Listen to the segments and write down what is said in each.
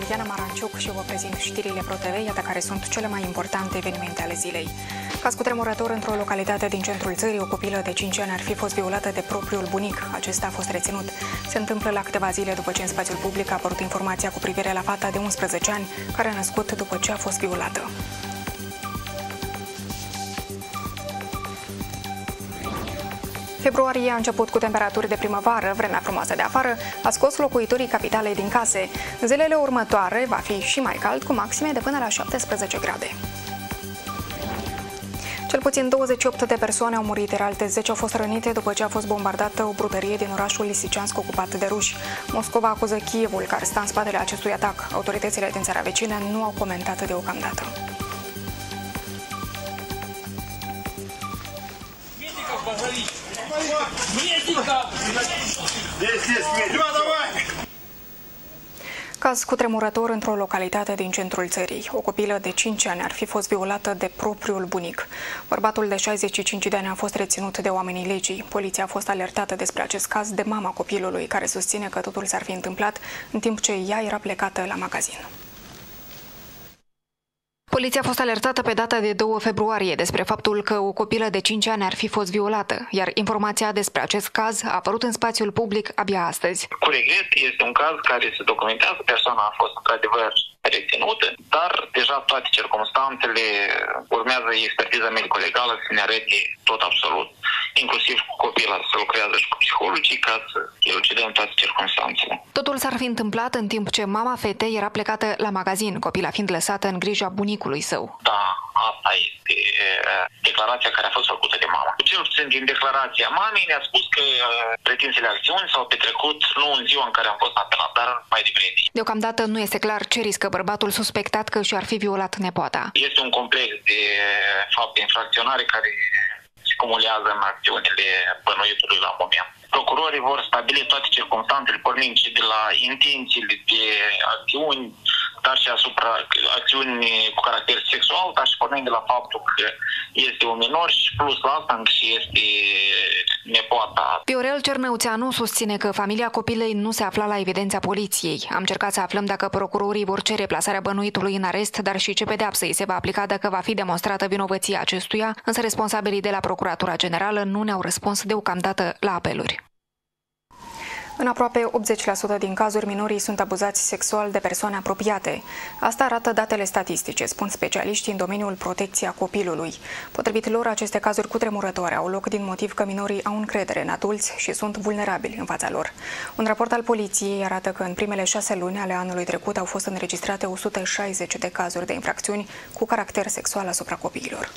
Diana Maranciuc și vă prezint știrile ProTV, iată care sunt cele mai importante evenimente ale zilei. Caz cutremurător într-o localitate din centrul țării, o copilă de 5 ani ar fi fost violată de propriul bunic. Acesta a fost reținut. Se întâmplă la câteva zile după ce în spațiul public a apărut informația cu privire la fata de 11 ani, care a născut după ce a fost violată. Februarie a început cu temperaturi de primăvară, vremea frumoasă de afară a scos locuitorii capitalei din case. Zilele următoare va fi și mai cald, cu maxime de până la 17 grade. Cel puțin 28 de persoane au murit, iar alte 10 au fost rănite după ce a fost bombardată o brutărie din orașul Lisiceansk ocupat de ruși. Moscova acuză Kievul, care stă în spatele acestui atac. Autoritățile din țara vecină nu au comentat deocamdată. Caz cutremurător într-o localitate din centrul țării. O copilă de 5 ani ar fi fost violată de propriul bunic. Bărbatul de 65 de ani a fost reținut de oamenii legii. Poliția a fost alertată despre acest caz de mama copilului, care susține că totul s-ar fi întâmplat în timp ce ea era plecată la magazin. Poliția a fost alertată pe data de 2 februarie despre faptul că o copilă de 5 ani ar fi fost violată, iar informația despre acest caz a apărut în spațiul public abia astăzi. Cu regret, este un caz care se documentează, persoana a fost într-adevăr reținută, dar deja toate circumstanțele urmează expertiza medico-legală să ne arăte tot absolut, inclusiv cu copila să lucrează și cu psihologii ca să elucidăm toate circumstanțele. Totul s-ar fi întâmplat în timp ce mama fetei era plecată la magazin, copila fiind lăsată în grija bunicului său. Da, asta este declarația care a fost făcută de mama. Cel puțin din declarația mamei ne-a spus că pretinsele acțiuni s-au petrecut nu în ziua în care am fost apelat, dar mai devreme. Deocamdată nu este clar ce riscă bărbatul suspectat că și-ar fi violat nepoata. Este un complex de fapte infracționare care se cumulează în acțiunile bănuitului la moment. Procurorii vor stabili toate circumstanțele, pornind și de la intențiile de acțiuni, dar și asupra acțiuni cu caracter sexual, dar și pornind de la faptul că este un minor și plus la asta încă și este nepoata. Viorel Cernăuțeanu susține că familia copilei nu se afla la evidența poliției. Am încercat să aflăm dacă procurorii vor cere plasarea bănuitului în arest, dar și ce pedeapsă îi se va aplica dacă va fi demonstrată vinovăția acestuia, însă responsabilii de la Procuratura Generală nu ne-au răspuns deocamdată la apeluri. În aproape 80% din cazuri, minorii sunt abuzați sexual de persoane apropiate. Asta arată datele statistice, spun specialiștii în domeniul protecției copilului. Potrivit lor, aceste cazuri cutremurătoare au loc din motiv că minorii au încredere în adulți și sunt vulnerabili în fața lor. Un raport al poliției arată că în primele 6 luni ale anului trecut au fost înregistrate 160 de cazuri de infracțiuni cu caracter sexual asupra copiilor.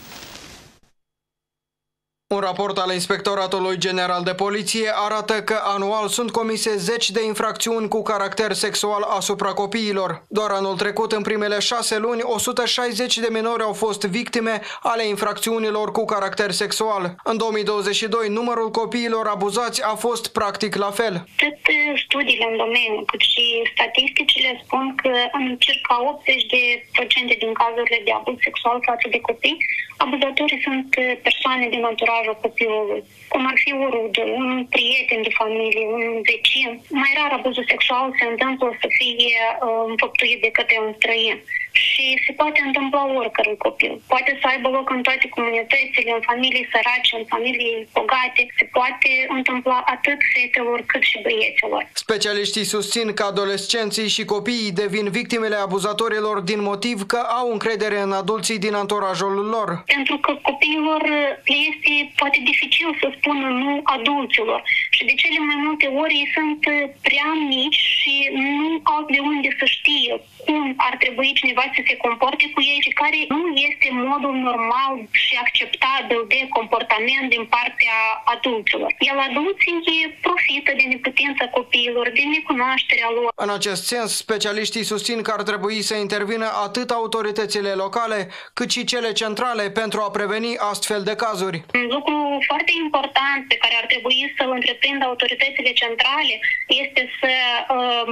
Un raport al Inspectoratului General de Poliție arată că anual sunt comise 10 de infracțiuni cu caracter sexual asupra copiilor. Doar anul trecut, în primele 6 luni, 160 de minori au fost victime ale infracțiunilor cu caracter sexual. În 2022, numărul copiilor abuzați a fost practic la fel. Atât studiile în domeniu, cât și statisticile spun că în circa 80% din cazurile de abuz sexual față de copii, abuzatorii sunt persoane din anturajul copilului, cum ar fi o rudă, un prieten de familie, un vecin. Mai rar abuzul sexual se întâmplă să fie înfăptuit de către un străin. Și se poate întâmpla oricărui copil. Poate să aibă loc în toate comunitățile, în familii sărace, în familii bogate. Se poate întâmpla atât fetelor cât și băieților. Specialiștii susțin că adolescenții și copiii devin victimele abuzatorilor din motiv că au încredere în adulții din anturajul lor. Pentru că copiilor le este poate dificil să spună nu adulților. Și de cele mai multe ori ei sunt prea mici și nu au de unde să știe cum ar trebui cineva să se comporte cu ei și care nu este modul normal și acceptabil de comportament din partea adulților. Iar adulții profită de neputința copiilor, de necunoașterea lor. În acest sens, specialiștii susțin că ar trebui să intervină atât autoritățile locale, cât și cele centrale pentru a preveni astfel de cazuri. Un lucru foarte important pe care ar trebui să-l întreprindă autoritățile centrale este să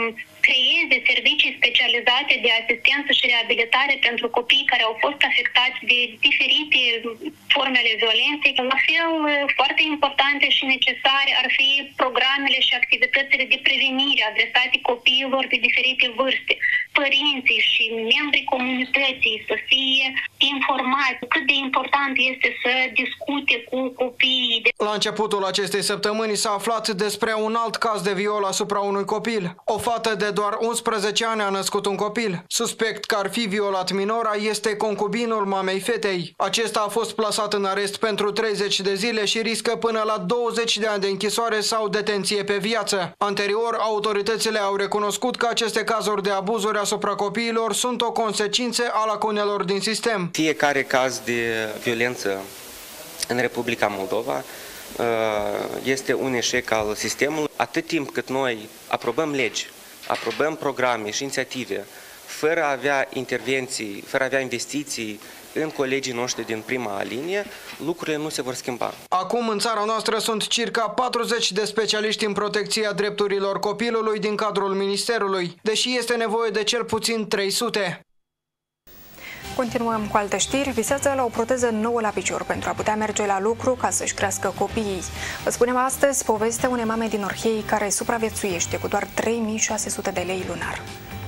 creeze servicii specializate de asistență și reabilitare pentru copii care au fost afectați de diferite forme ale violenței. La fel, foarte importante și necesare ar fi programele și activitățile de prevenire adresate copiilor de diferite vârste. Părinții și membrii comunității să fie informați cât de important este să discute cu copiii. La începutul acestei săptămâni s-a aflat despre un alt caz de viol asupra unui copil. O fată de doar 11 ani a născut un copil. Suspect că ar fi violat minora este concubinul mamei fetei. Acesta a fost plasat în arest pentru 30 de zile și riscă până la 20 de ani de închisoare sau detenție pe viață. Anterior, autoritățile au recunoscut că aceste cazuri de abuzuri asupra copiilor sunt o consecință a lacunelor din sistem. Fiecare caz de violență în Republica Moldova este un eșec al sistemului. Atât timp cât noi aprobăm legi, aprobăm programe și inițiative, fără a avea intervenții, fără a avea investiții în colegii noștri din prima linie, lucrurile nu se vor schimba. Acum în țara noastră sunt circa 40 de specialiști în protecția drepturilor copilului din cadrul Ministerului, deși este nevoie de cel puțin 300. Continuăm cu alte știri. Visează la o proteză nouă la picior pentru a putea merge la lucru ca să-și crească copiii. Vă spunem astăzi povestea unei mame din Orhei care supraviețuiește cu doar 3600 de lei lunar.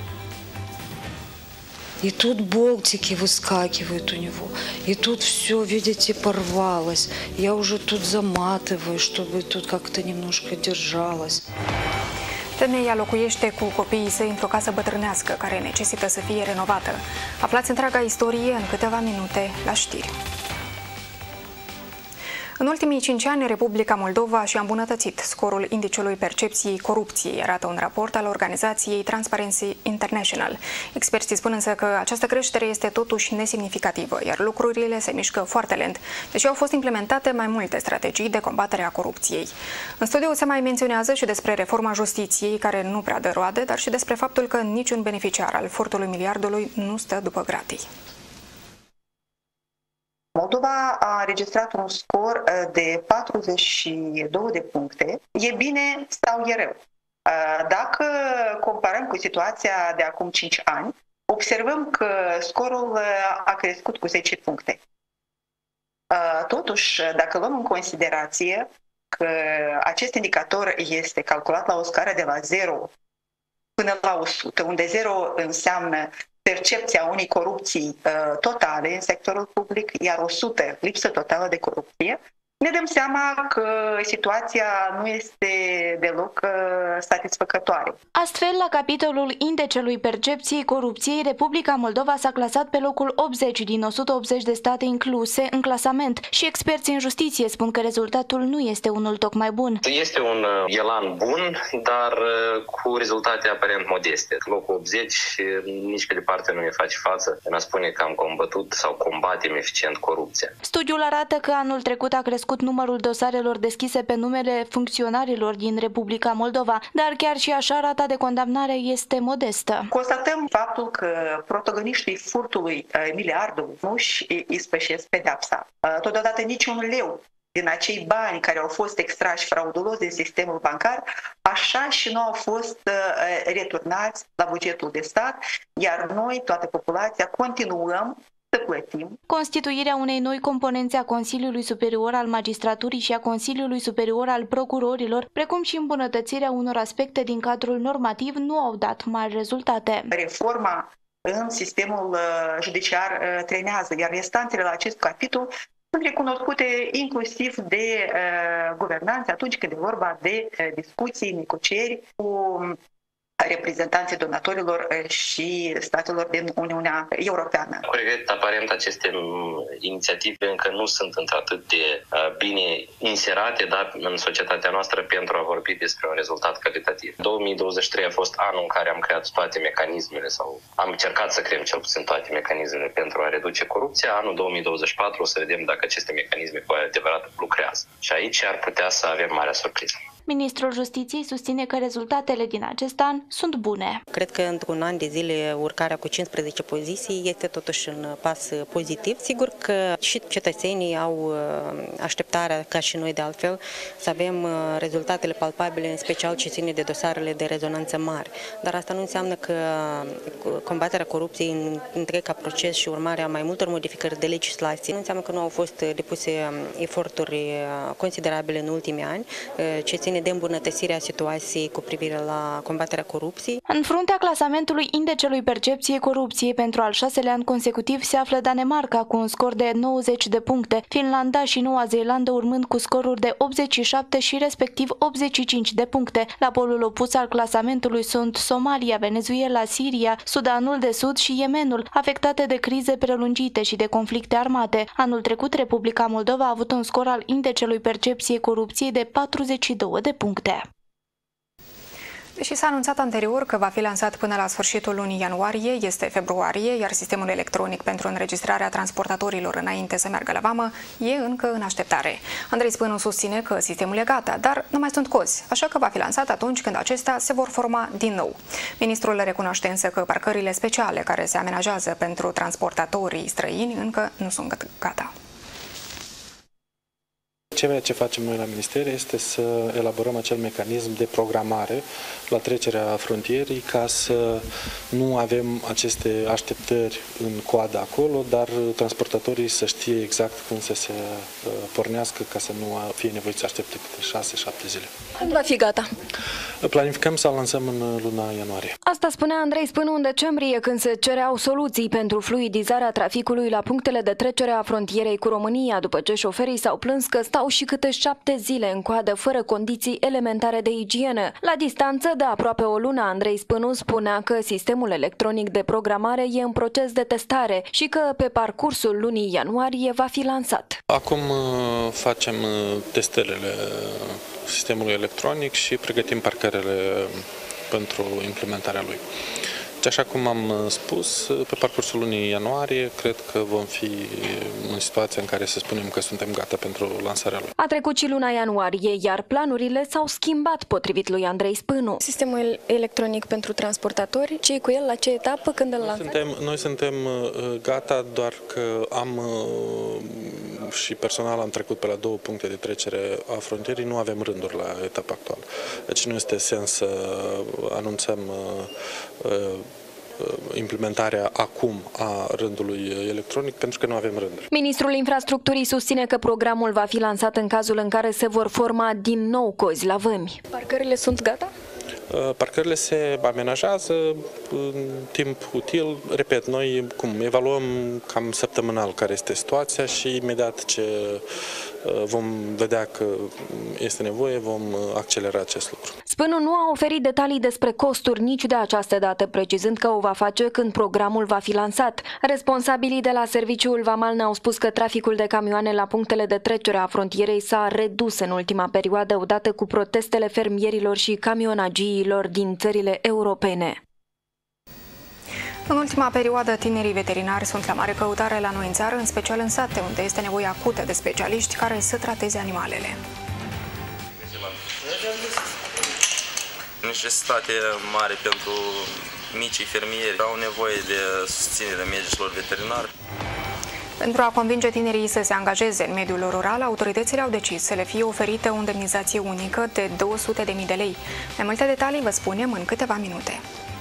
И тут болтики выскакивают у него, и тут все, видите, порвалось. Я уже тут заматываю, чтобы тут как-то немножко держалось. Femeia locuiește cu copiii săi într-o casă bătrânească care necesită să fie renovată. Aflați întreaga istorie în câteva minute la știri. În ultimii 5 ani, Republica Moldova și-a îmbunătățit scorul indicului percepției corupției, arată un raport al organizației Transparency International. Experții spun însă că această creștere este totuși nesemnificativă, iar lucrurile se mișcă foarte lent, deși au fost implementate mai multe strategii de combatere a corupției. În studiu se mai menționează și despre reforma justiției, care nu prea dă roade, dar și despre faptul că niciun beneficiar al furtului miliardului nu stă după gratii. Moldova a înregistrat un scor de 42 de puncte. E bine sau e rău? Dacă comparăm cu situația de acum 5 ani, observăm că scorul a crescut cu 10 puncte. Totuși, dacă luăm în considerație că acest indicator este calculat la o scară de la 0 până la 100, unde 0 înseamnă percepția unei corupții totale în sectorul public, iar 100 lipsă totală de corupție, ne dăm seama că situația nu este deloc satisfăcătoare. Astfel, la capitolul Indecelui Percepției Corupției, Republica Moldova s-a clasat pe locul 80 din 180 de state incluse în clasament și experții în justiție spun că rezultatul nu este unul tocmai bun. Este un elan bun, dar cu rezultate aparent modeste. Locul 80 nici pe departe nu ne face față în a spune că am combătut sau combatem eficient corupția. Studiul arată că anul trecut a crescut numărul dosarelor deschise pe numele funcționarilor din Republica Moldova, dar chiar și așa rata de condamnare este modestă. Constatăm faptul că protagoniștii furtului miliardului nu își ispășesc pedeapsa. Totodată niciun leu din acei bani care au fost extrași fraudulos din sistemul bancar, așa și nu au fost returnați la bugetul de stat, iar noi, toată populația, continuăm să plătim. Constituirea unei noi componențe a Consiliului Superior al Magistraturii și a Consiliului Superior al Procurorilor, precum și îmbunătățirea unor aspecte din cadrul normativ, nu au dat mari rezultate. Reforma în sistemul judiciar trenează, iar restanțele la acest capitol sunt recunoscute inclusiv de guvernanți atunci când e vorba de discuții, negocieri cu reprezentanții donatorilor și statelor din Uniunea Europeană. Cu regret, aparent, aceste inițiative încă nu sunt într-atât de bine inserate, dar în societatea noastră pentru a vorbi despre un rezultat calitativ. 2023 a fost anul în care am creat toate mecanismele sau am încercat să creăm cel puțin toate mecanismele pentru a reduce corupția. Anul 2024 o să vedem dacă aceste mecanisme cu adevărat lucrează. Și aici ar putea să avem marea surpriză. Ministrul Justiției susține că rezultatele din acest an sunt bune. Cred că într-un an de zile urcarea cu 15 poziții este totuși un pas pozitiv. Sigur că și cetățenii au așteptarea, ca și noi de altfel, să avem rezultatele palpabile, în special ce ține de dosarele de rezonanță mari. Dar asta nu înseamnă că combaterea corupției în întreg proces și urmarea mai multor modificări de legislație nu înseamnă că nu au fost depuse eforturi considerabile în ultimii ani, ce ține de îmbunătățirea situației cu privire la combaterea corupției. În fruntea clasamentului indecelui percepției corupției pentru al 6-lea an consecutiv se află Danemarca cu un scor de 90 de puncte, Finlanda și Noua Zeelandă urmând cu scoruri de 87 și respectiv 85 de puncte. La polul opus al clasamentului sunt Somalia, Venezuela, Siria, Sudanul de Sud și Yemenul, afectate de crize prelungite și de conflicte armate. Anul trecut, Republica Moldova a avut un scor al indecelui percepției corupției de 42 de puncte. Deși s-a anunțat anterior că va fi lansat până la sfârșitul lunii ianuarie, este februarie, iar sistemul electronic pentru înregistrarea transportatorilor înainte să meargă la vamă e încă în așteptare. Andrei Spânu susține că sistemul e gata, dar nu mai sunt cozi, așa că va fi lansat atunci când acestea se vor forma din nou. Ministrul recunoaște însă că parcările speciale care se amenajează pentru transportatorii străini încă nu sunt gata. Ceea ce facem noi la Minister este să elaborăm acel mecanism de programare la trecerea frontierii ca să nu avem aceste așteptări în coadă acolo, dar transportatorii să știe exact când să se pornească ca să nu fie nevoit să aștepte câte 6-7 zile. Când va fi gata? Planificăm să lansăm în luna ianuarie. Asta spunea Andrei Spânu în decembrie, când se cereau soluții pentru fluidizarea traficului la punctele de trecere a frontierei cu România, după ce șoferii s-au plâns că stau și câte 7 zile în coadă fără condiții elementare de igienă. La distanță de aproape o lună, Andrei Spânu spunea că sistemul electronic de programare e în proces de testare și că pe parcursul lunii ianuarie va fi lansat. Acum facem testările sistemului electronic și pregătim parcările pentru implementarea lui. Deci, așa cum am spus, pe parcursul lunii ianuarie, cred că vom fi în situația în care să spunem că suntem gata pentru lansarea lui. A trecut și luna ianuarie, iar planurile s-au schimbat, potrivit lui Andrei Spânu. Sistemul electronic pentru transportatori, ce e cu el, la ce etapă, când îl lansați? Noi suntem gata, doar că și personal am trecut pe la 2 puncte de trecere a frontierii, nu avem rânduri la etapa actuală. Deci nu este sens să anunțăm implementarea acum a rândului electronic, pentru că nu avem rânduri. Ministrul Infrastructurii susține că programul va fi lansat în cazul în care se vor forma din nou cozi la vămi. Parcările sunt gata? Parcările se amenajează în timp util. Repet, noi evaluăm cam săptămânal care este situația și imediat ce vom vedea că este nevoie, vom accelera acest lucru. Spânu nu a oferit detalii despre costuri nici de această dată, precizând că o va face când programul va fi lansat. Responsabilii de la Serviciul Vamal ne-au spus că traficul de camioane la punctele de trecere a frontierei s-a redus în ultima perioadă, odată cu protestele fermierilor și camionagiilor din țările europene. În ultima perioadă, tinerii veterinari sunt la mare căutare la noi în țară, în special în sate, unde este nevoie acută de specialiști care să trateze animalele. Necesitate mare pentru micii fermieri, au nevoie de susținere medicilor veterinari. Pentru a convinge tinerii să se angajeze în mediul rural, autoritățile au decis să le fie oferită o indemnizație unică de 200.000 de lei. Mai multe detalii vă spunem în câteva minute.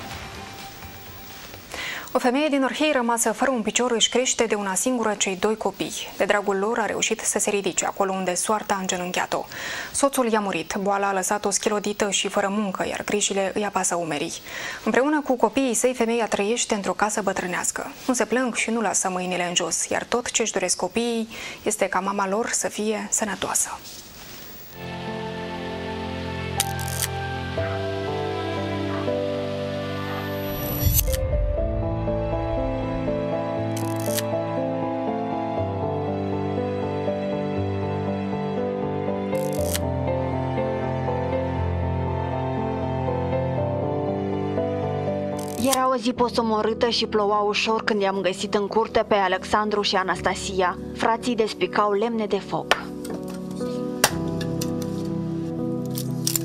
O femeie din Orhei, rămasă fără un picior, își crește de una singură cei 2 copii. De dragul lor a reușit să se ridice acolo unde soarta a îngenunchiat-o. Soțul i-a murit, boala a lăsat-o schilodită și fără muncă, iar grijile îi apasă umerii. Împreună cu copiii săi, femeia trăiește într-o casă bătrânească. Nu se plâng și nu lasă mâinile în jos, iar tot ce își doresc copiii este ca mama lor să fie sănătoasă. Era o zi posomorâtă și ploua ușor când i-am găsit în curte pe Alexandru și Anastasia. Frații despicau lemne de foc.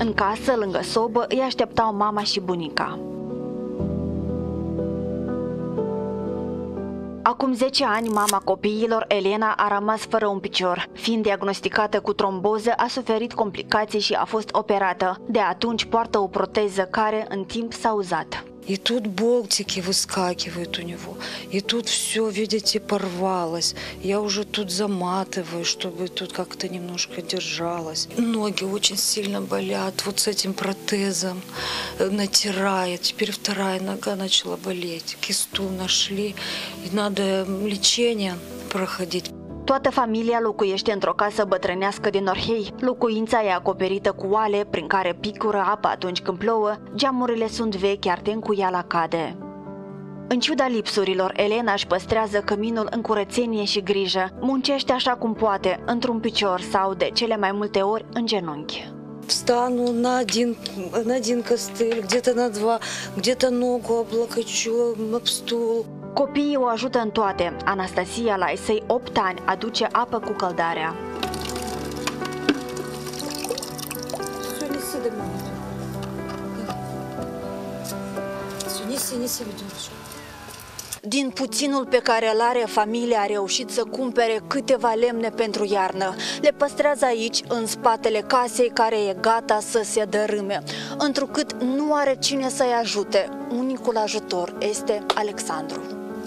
În casă, lângă sobă, îi așteptau mama și bunica. Acum 10 ani, mama copiilor, Elena, a rămas fără un picior. Fiind diagnosticată cu tromboză, a suferit complicații și a fost operată. De atunci poartă o proteză care, în timp, s-a uzat. И тут болтики выскакивают у него, и тут все, видите, порвалось. Я уже тут заматываю, чтобы тут как-то немножко держалось. Ноги очень сильно болят, вот с этим протезом натирает. Теперь вторая нога начала болеть. Кисту нашли, и надо лечение проходить. Toată familia locuiește într-o casă bătrânească din Orhei. Locuința e acoperită cu oale prin care picură apa atunci când plouă, geamurile sunt vechi, iar tencuiala cade. În ciuda lipsurilor, Elena își păstrează căminul în curățenie și grijă. Muncește așa cum poate, într-un picior sau, de cele mai multe ori, în genunchi. Встану на один костыль, где-то на два, где-то ногу облокочу об стул. Copiii o ajută în toate. Anastasia, la ai săi 8 ani, aduce apă cu căldarea. Din puținul pe care îl are, familia a reușit să cumpere câteva lemne pentru iarnă. Le păstrează aici, în spatele casei, care e gata să se dărâme. Întrucât nu are cine să-i ajute, unicul ajutor este Alexandru.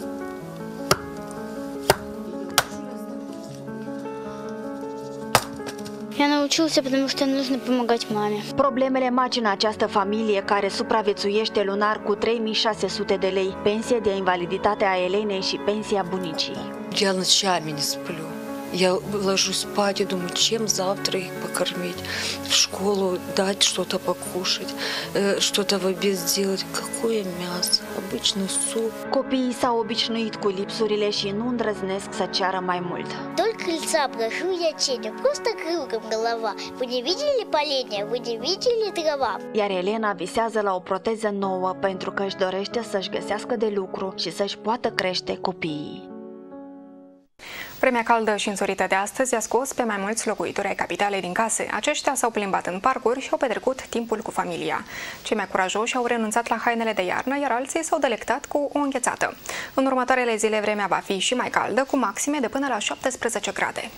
Я научился, потому что нужно помогать маме. Problemele macină această familie care supraviețuiește lunar cu 3600 de lei, pensie de invaliditate a Elenei și pensia bunicii. Я ночами не сплю. Я ложусь спать и думаю, чем завтра их покормить, в школу дать что-то покушать, что-то в обед сделать. Какое мясо? Обычный суп. Copiii s-au obișnuit cu lipsurile și nu îndrăznesc să ceară mai mult. Вдоль крыльца прохожу я тенью, просто кругом голова. Вы не видели поленья? Вы не видели трава? Iar Elena visează la o proteză nouă pentru că își dorește să-și găsească de lucru și să-și poată crește copiii. Vremea caldă și însorită de astăzi a scos pe mai mulți locuitori ai capitalei din case. Aceștia s-au plimbat în parcuri și au petrecut timpul cu familia. Cei mai curajoși au renunțat la hainele de iarnă, iar alții s-au delectat cu o înghețată. În următoarele zile vremea va fi și mai caldă, cu maxime de până la 17 grade.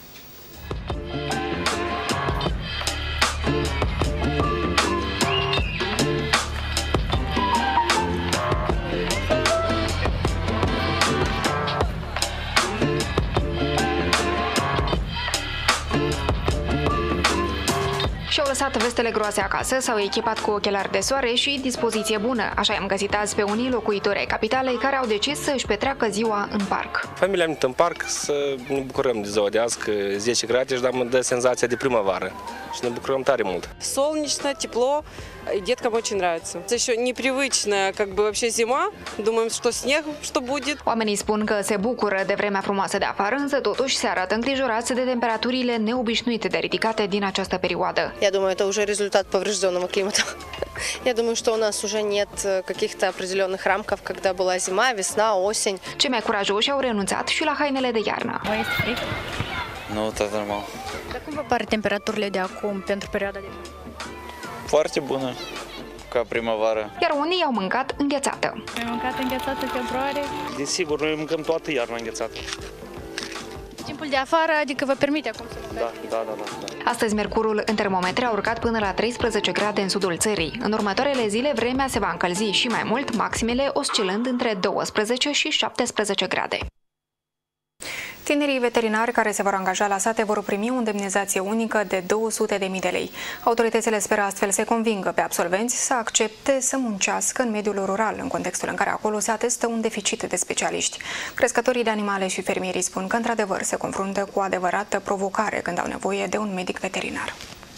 Și-au lăsat vestele groase acasă, s-au echipat cu ochelari de soare și dispoziție bună. Așa i-am găsit azi pe unii locuitori ai capitalei care au decis să își petreacă ziua în parc. Familia am venit în parc să ne bucurăm de ziua de azi, că 10 grade și mă dă senzația de primăvară și ne bucurăm tare mult. Солнечно, тепло, деткам очень нравится. Это еще непривычная, как бы вообще зима. Думаем, что снег, что будет. Oamenii spun că se bucură de vremea frumoasă de afară, însă totuși se arată îngrijorați de temperaturile neobișnuite de ridicate din această perioadă. Я думаю, это уже результат поврежденного климата. Я думаю, что у нас уже нет каких-то определенных рамков, когда была зима, весна, осень. Cei mai curajoși au renunțat și la hainele de iarnă. Nu, tot normal. Dar cum vă pare temperaturile de acum pentru perioada de vară? Foarte bună, ca primăvară. Iar unii au mâncat înghețată. Ai mâncat înghețată în februarie? Desigur, noi mâncăm toată iarna înghețată. Timpul de afară, adică vă permite acum să mâncați? Da. Astăzi mercurul în termometre a urcat până la 13 grade în sudul țării. În următoarele zile vremea se va încălzi și mai mult, maximele oscilând între 12 și 17 grade. Tinerii veterinari care se vor angaja la sate vor primi o indemnizație unică de 200.000 de lei. Autoritățile speră astfel să convingă pe absolvenți să accepte să muncească în mediul rural, în contextul în care acolo se atestă un deficit de specialiști. Crescătorii de animale și fermierii spun că într-adevăr se confruntă cu o adevărată provocare când au nevoie de un medic veterinar.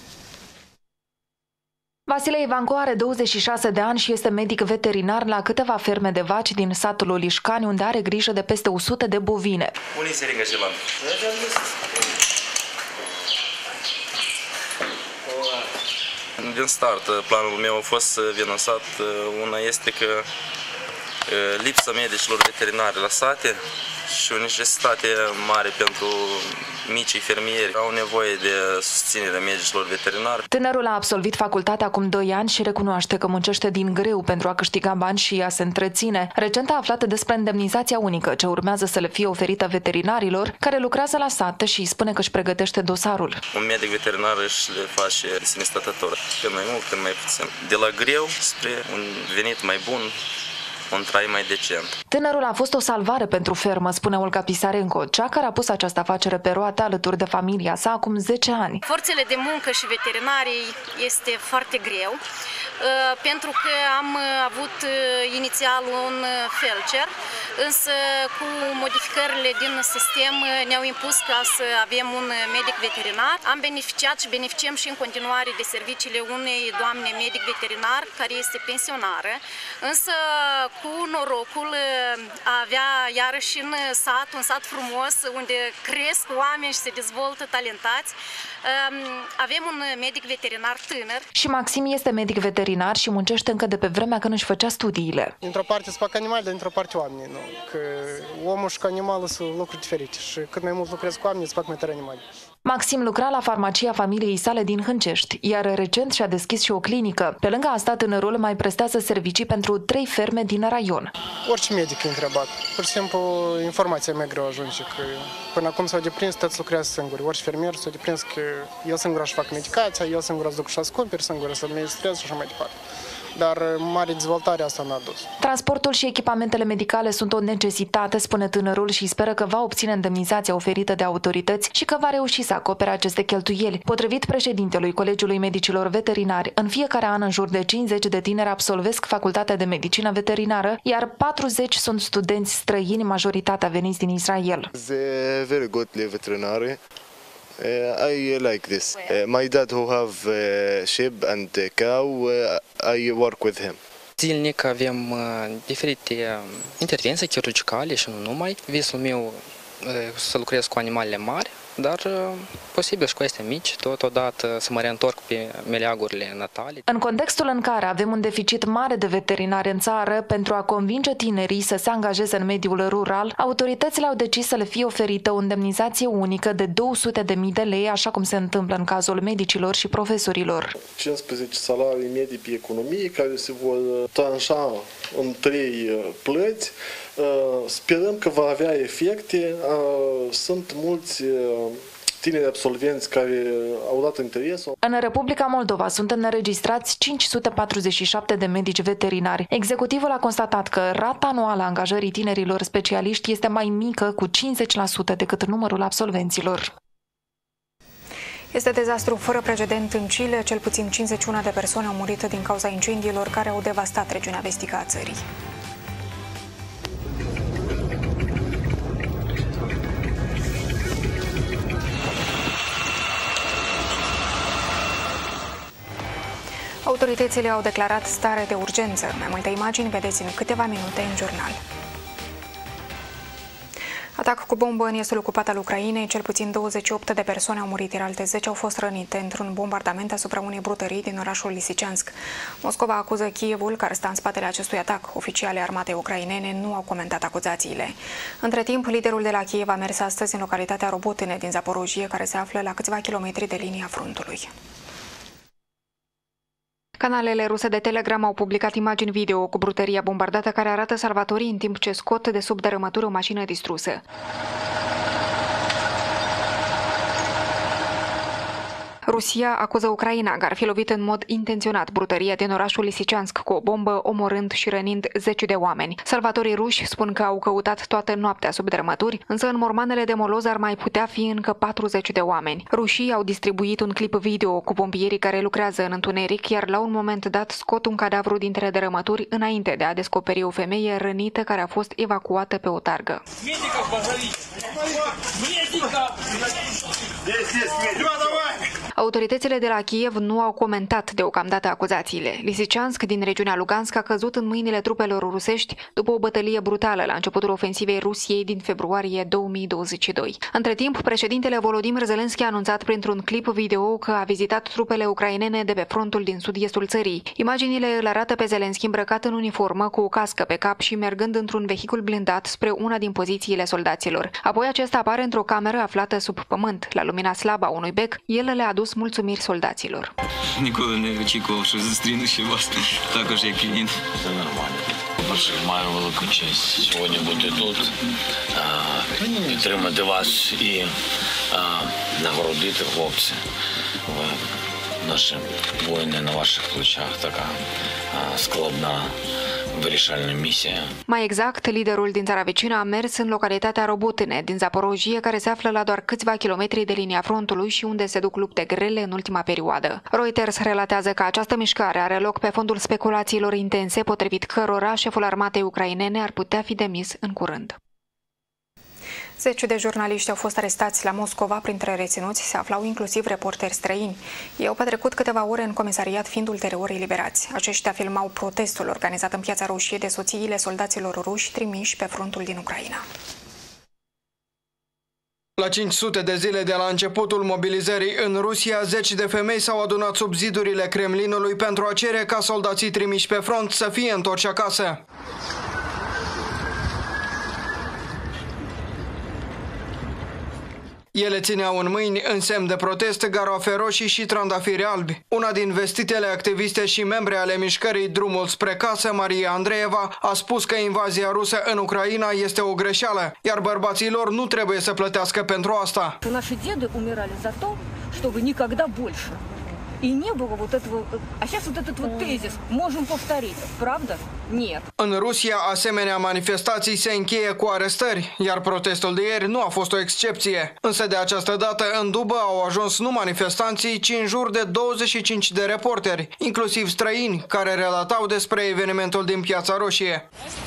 Vasile Ivanco are 26 de ani și este medic veterinar la câteva ferme de vaci din satul Olișcani, unde are grijă de peste 100 de bovine. Unii se ringă ceva. Din start, planul meu a fost să denunțat. Una este că lipsa medicilor veterinari la sate și o necesitate mare pentru micii fermieri. Au nevoie de susținere medicilor veterinari. Tânărul a absolvit facultatea acum 2 ani și recunoaște că muncește din greu pentru a câștiga bani și a se întreține. Recent a aflat despre indemnizația unică ce urmează să le fie oferită veterinarilor care lucrează la sat și spune că își pregătește dosarul. Un medic veterinar își le face de sine stătător, când mai mult, când mai puțin. De la greu spre un venit mai bun, un trai mai decent. Tânărul a fost o salvare pentru fermă, spune Olga Pisarenko, cea care a pus această afacere pe roate alături de familia sa acum 10 ani. Forțele de muncă și veterinarii este foarte greu, pentru că am avut inițial un felcer, însă cu modificările din sistem ne-au impus ca să avem un medic veterinar. Am beneficiat și beneficiem și în continuare de serviciile unei doamne medic veterinar care este pensionară, însă cu norocul a avea iarăși în sat, un sat frumos unde cresc oameni și se dezvoltă talentați. Avem un medic veterinar tânăr. Și Maxim este medic veterinar și muncește încă de pe vremea când își făcea studiile. Dintr-o parte se fac animale, dar dintr-o parte oamenii. Nu? Că omul și cu animalul sunt lucruri diferite și cât mai mult lucrezi cu oamenii, se fac mai tare animale. Maxim lucra la farmacia familiei sale din Hâncești, iar recent și-a deschis și o clinică. Pe lângă asta, tânărul mai prestează servicii pentru 3 ferme din raion. Orice medic e întrebat. Pur și simplu, informația mea greu ajunge. Că până acum s-au deprins, toți lucrează singuri. Orice fermier s-au deprins că el singur își fac medicația, el singur își duc și-și cumperi, singur să administrează și așa mai departe. Dar mare dezvoltare asta n-a dus. Transportul și echipamentele medicale sunt o necesitate, spune tânărul, și speră că va obține indemnizația oferită de autorități și că va reuși să acopere aceste cheltuieli. Potrivit președintelui Colegiului Medicilor Veterinari, în fiecare an în jur de 50 de tineri absolvesc facultatea de medicină veterinară, iar 40 sunt studenți străini, majoritatea veniți din Israel. Very good veterinary. I like this. My dad who have sheep and cow, I work with him. Zilnic avem diferite intervenții chirurgicale și nu numai. Visul meu să lucrez cu animalele mari, dar posibil și cu astea mici, totodată să mă reîntorc pe meleagurile natale. În contextul în care avem un deficit mare de veterinari în țară, pentru a convinge tinerii să se angajeze în mediul rural, autoritățile au decis să le fie oferită o indemnizație unică de 200.000 de lei, așa cum se întâmplă în cazul medicilor și profesorilor. 15 salarii medii pe economie care se vor tranșa în 3 plăți. Sperăm că va avea efecte. Sunt mulți tineri absolvenți care au dat interesul. În Republica Moldova sunt înregistrați 547 de medici veterinari. Executivul a constatat că rata anuală a angajării tinerilor specialiști este mai mică cu 50% decât numărul absolvenților. Este dezastru fără precedent în Chile. Cel puțin 51 de persoane au murit din cauza incendiilor care au devastat regiunea vestică a țării. Autoritățile au declarat stare de urgență. Mai multe imagini vedeți în câteva minute în jurnal. Atac cu bombă în estul ocupat al Ucrainei. Cel puțin 28 de persoane au murit, iar alte 10 au fost rănite într-un bombardament asupra unei brutării din orașul Lisiceansk. Moscova acuză Kievul, care stă în spatele acestui atac. Oficialii armatei ucrainene nu au comentat acuzațiile. Între timp, liderul de la Kiev a mers astăzi în localitatea Robotine din Zaporojie, care se află la câțiva kilometri de linia frontului. Canalele ruse de Telegram au publicat imagini video cu brutăria bombardată care arată salvatorii în timp ce scot de sub dărâmături o mașină distrusă. Rusia acuză Ucraina că ar fi lovit în mod intenționat brutăria din orașul Lisiceansk cu o bombă, omorând și rănind 10 de oameni. Salvatorii ruși spun că au căutat toată noaptea sub dărâmături, însă în mormanele de moloz ar mai putea fi încă 40 de oameni. Rușii au distribuit un clip video cu pompierii care lucrează în întuneric, iar la un moment dat scot un cadavru dintre dărâmături înainte de a descoperi o femeie rănită care a fost evacuată pe o targă. Autoritățile de la Kiev nu au comentat deocamdată acuzațiile. Lisiceansk din regiunea Lugansk a căzut în mâinile trupelor rusești după o bătălie brutală la începutul ofensivei Rusiei din februarie 2022. Între timp, președintele Volodymyr Zelensky a anunțat printr-un clip video că a vizitat trupele ucrainene de pe frontul din sud-estul țării. Imaginile îl arată pe Zelensky îmbrăcat în uniformă, cu o cască pe cap și mergând într-un vehicul blindat spre una din pozițiile soldaților. Apoi acesta apare într-o cameră aflată sub pământ. La lumina slabă a unui bec, el le-a adus mulțumiri soldaților. Ніколи не очікував, що зустріну ще вас також як клієнт. Це нормально. По-перше, маю велику честь сьогодні бути тут, підтримати вас і нагородити хлопці. Ви наші воїни на ваших плечах, така складна вирішальна місія. Mai exact, liderul din țara vecină a mers în localitatea Robotine din Zaporojie, care se află la doar câțiva kilometri de linia frontului și unde se duc lupte grele în ultima perioadă. Reuters relatează că această mișcare are loc pe fondul speculațiilor intense, potrivit cărora șeful armatei ucrainene ar putea fi demis în curând. 10 de jurnaliști au fost arestați la Moscova, printre reținuți se aflau inclusiv reporteri străini. Ei au petrecut câteva ore în comisariat, fiind ulterior eliberați. Aceștia filmau protestul organizat în Piața Roșie de soțiile soldaților ruși trimiși pe frontul din Ucraina. La 500 de zile de la începutul mobilizării în Rusia, 10 de femei s-au adunat sub zidurile Kremlinului pentru a cere ca soldații trimiși pe front să fie întorși acasă. Ele țineau în mâini, în semn de protest, garoafe roșii și trandafiri albi. Una din vestitele activiste și membre ale mișcării Drumul spre casă, Maria Andreeva, a spus că invazia rusă în Ucraina este o greșeală, iar bărbații lor nu trebuie să plătească pentru asta. Наши деды умирали за то, чтобы никогда больше. И не было вот этого... А сейчас вот этот вот тезис можем повторить. Правда? Нет. În Rusia, asemenea manifestații se încheie cu arestări, iar protestul de ieri nu a fost o excepție. Însă de această dată, în Dubă au ajuns nu manifestanții, ci în jur de 25 de reporteri, inclusiv străini, care relatau despre evenimentul din Piața Roșie.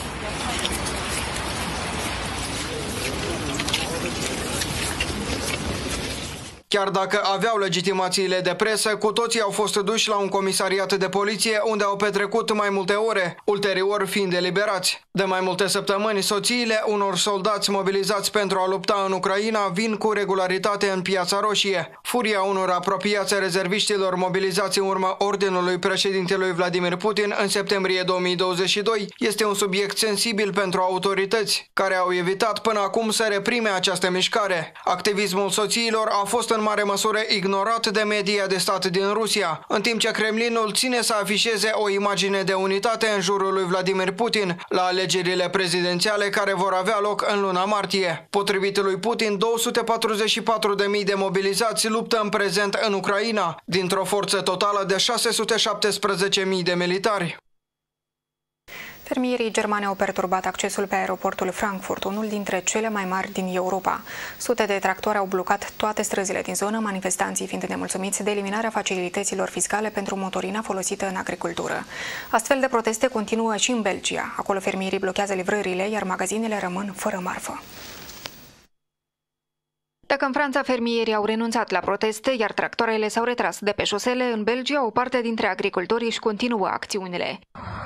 Chiar dacă aveau legitimațiile de presă, cu toții au fost duși la un comisariat de poliție unde au petrecut mai multe ore, ulterior fiind eliberați. De mai multe săptămâni, soțiile unor soldați mobilizați pentru a lupta în Ucraina vin cu regularitate în Piața Roșie. Furia unor apropiați a rezerviștilor mobilizați în urma ordinului președintelui Vladimir Putin în septembrie 2022 este un subiect sensibil pentru autorități, care au evitat până acum să reprime această mișcare. Activismul soțiilor a fost în mare măsură ignorat de media de stat din Rusia, în timp ce Kremlinul ține să afișeze o imagine de unitate în jurul lui Vladimir Putin la alegerile prezidențiale care vor avea loc în luna martie. Potrivit lui Putin, 244.000 de mobilizați luptă în prezent în Ucraina, dintr-o forță totală de 617.000 de militari. Fermierii germani au perturbat accesul pe aeroportul Frankfurt, unul dintre cele mai mari din Europa. Sute de tractori au blocat toate străzile din zonă, manifestanții fiind nemulțumiți de eliminarea facilităților fiscale pentru motorina folosită în agricultură. Astfel de proteste continuă și în Belgia. Acolo fermierii blochează livrările, iar magazinele rămân fără marfă. Dacă în Franța fermierii au renunțat la proteste, iar tractoarele s-au retras de pe șosele, în Belgia o parte dintre agricultori își continuă acțiunile.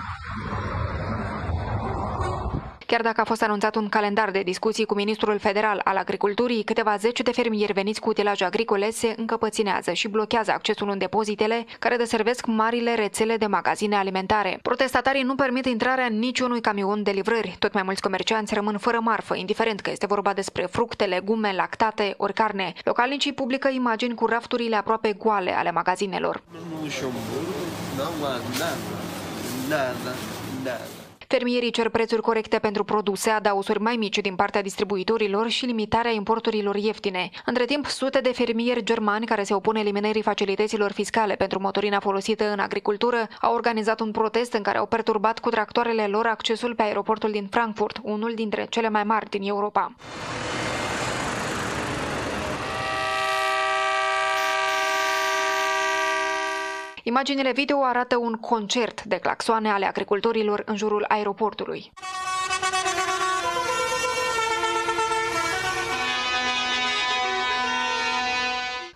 Chiar dacă a fost anunțat un calendar de discuții cu ministrul federal al agriculturii, câteva zeci de fermieri veniți cu utilaje agricole se încăpăținează și blochează accesul în depozitele care deservesc marile rețele de magazine alimentare. Protestatarii nu permit intrarea niciunui camion de livrări. Tot mai mulți comercianți rămân fără marfă, indiferent că este vorba despre fructe, legume, lactate ori carne. Localnicii publică imagini cu rafturile aproape goale ale magazinelor. Fermierii cer prețuri corecte pentru produse, adaosuri mai mici din partea distribuitorilor și limitarea importurilor ieftine. Între timp, sute de fermieri germani care se opun eliminării facilităților fiscale pentru motorina folosită în agricultură au organizat un protest în care au perturbat cu tractoarele lor accesul pe aeroportul din Frankfurt, unul dintre cele mai mari din Europa. Imaginile video arată un concert de claxoane ale agricultorilor în jurul aeroportului.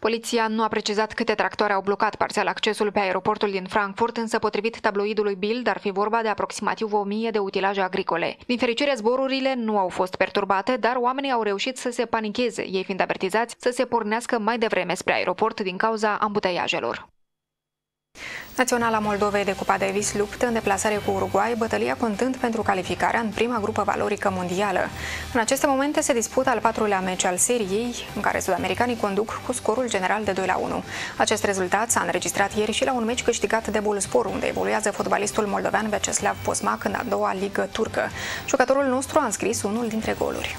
Poliția nu a precizat câte tractoare au blocat parțial accesul pe aeroportul din Frankfurt, însă potrivit tabloidului Bild ar fi vorba de aproximativ 1000 de utilaje agricole. Din fericire, zborurile nu au fost perturbate, dar oamenii au reușit să se panicheze, ei fiind avertizați să se pornească mai devreme spre aeroport din cauza ambuteiajelor. Naționala Moldovei de Cupa Davis luptă în deplasare cu Uruguay, bătălia contând pentru calificarea în prima grupă valorică mondială. În aceste momente se dispută al 4-lea meci al seriei, în care sud-americanii conduc cu scorul general de 2-1. Acest rezultat s-a înregistrat ieri și la un meci câștigat de Boluspor, unde evoluează fotbalistul moldovean Vyacheslav Posmac în a doua ligă turcă. Jucătorul nostru a înscris unul dintre goluri.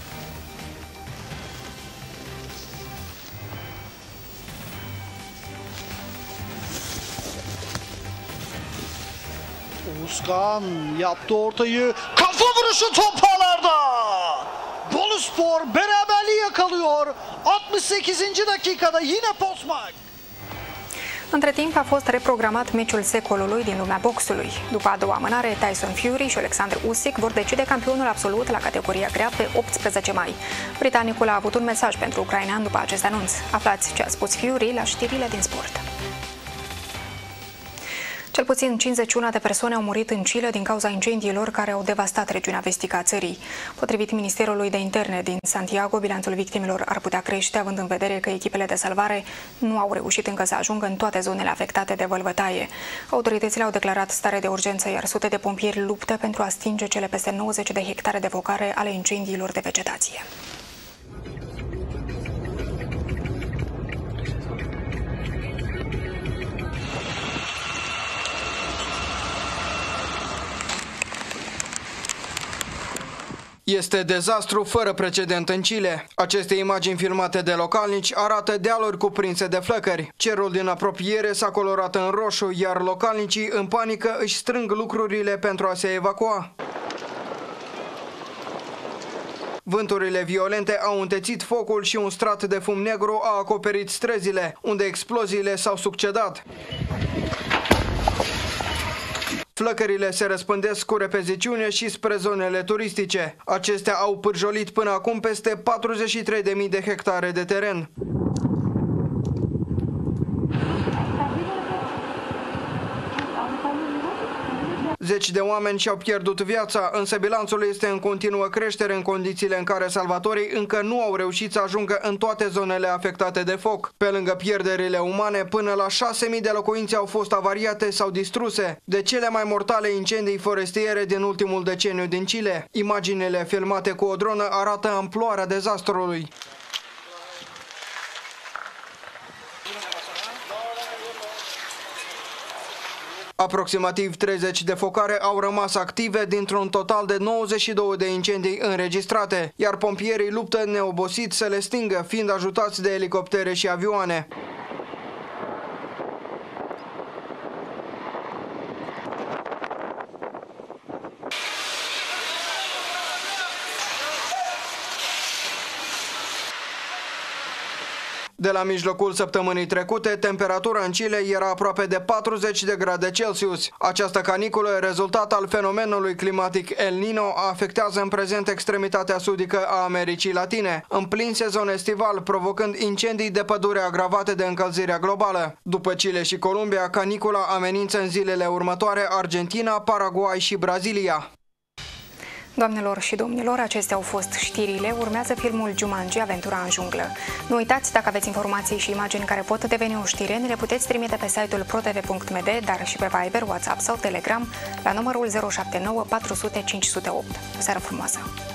Uzkan yaptı ortayı. Kafa vuruşu top ağlarda. Boluspor beraberliği yakalıyor. 68. dakikada yine Posmac. Între timp a fost reprogramat meciul secolului din lumea boxului. După a doua amânare, Tyson Fury și Alexander Usyk vor decide campionul absolut la categoria grea pe 18 mai. Britanicul a avut un mesaj pentru ucrainean după acest anunț. Aflați ce a spus Fury la știrile din sport. Cel puțin 51 de persoane au murit în Chile din cauza incendiilor care au devastat regiunea vestică a țării. Potrivit Ministerului de Interne din Santiago, bilanțul victimelor ar putea crește, având în vedere că echipele de salvare nu au reușit încă să ajungă în toate zonele afectate de vălvătaie. Autoritățile au declarat stare de urgență, iar sute de pompieri luptă pentru a stinge cele peste 90 de hectare de focare ale incendiilor de vegetație. Este dezastru fără precedent în Chile. Aceste imagini filmate de localnici arată dealuri cuprinse de flăcări. Cerul din apropiere s-a colorat în roșu, iar localnicii în panică își strâng lucrurile pentru a se evacua. Vânturile violente au întețit focul și un strat de fum negru a acoperit străzile, unde exploziile s-au succedat. Flăcările se răspândesc cu repeziciune și spre zonele turistice. Acestea au pârjolit până acum peste 43.000 de hectare de teren. Zeci de oameni și-au pierdut viața, însă bilanțul este în continuă creștere în condițiile în care salvatorii încă nu au reușit să ajungă în toate zonele afectate de foc. Pe lângă pierderile umane, până la 6.000 de locuințe au fost avariate sau distruse de cele mai mortale incendii forestiere din ultimul deceniu din Chile. Imaginile filmate cu o dronă arată amploarea dezastrului. Aproximativ 30 de focare au rămas active dintr-un total de 92 de incendii înregistrate, iar pompierii luptă neobosit să le stingă, fiind ajutați de elicoptere și avioane. De la mijlocul săptămânii trecute, temperatura în Chile era aproape de 40 de grade Celsius. Această caniculă, rezultat al fenomenului climatic El Niño, afectează în prezent extremitatea sudică a Americii Latine, în plin sezon estival, provocând incendii de pădure agravate de încălzirea globală. După Chile și Columbia, canicula amenință în zilele următoare Argentina, Paraguay și Brazilia. Doamnelor și domnilor, acestea au fost știrile. Urmează filmul Jumanji, Aventura în junglă. Nu uitați, dacă aveți informații și imagini care pot deveni o știre, ne le puteți trimite pe site-ul protv.md, dar și pe Viber, WhatsApp sau Telegram la numărul 079 400 508. O seară frumoasă!